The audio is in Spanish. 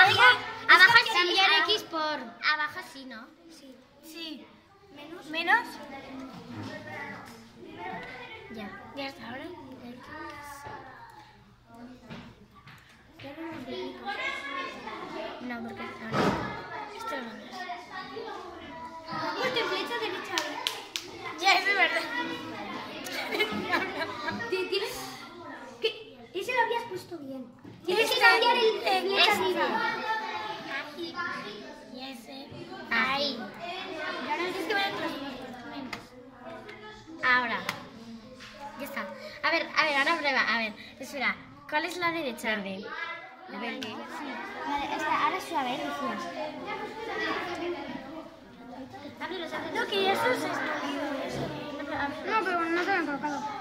Abajo sí. Cambiar X por... Abajo sí, ¿no? Sí. Menos. Ya está, ahora. No, porque ahora. Esto no es. Pues flecha derecha. Ya, eso es verdad. ¿Tienes? Ese lo habías puesto bien. Tienes que Este- cambiar el flecha este. arriba. Y ese. Ahí. Y ahora tienes que ver los menos. Ahora. Ya está. A ver, ahora prueba. A ver, espera. ¿Cuál es la derecha? Verde. Verde. Vale, ahora suave, decías. Ábrelo, No, que eso se está. No, pero no te lo he colocado.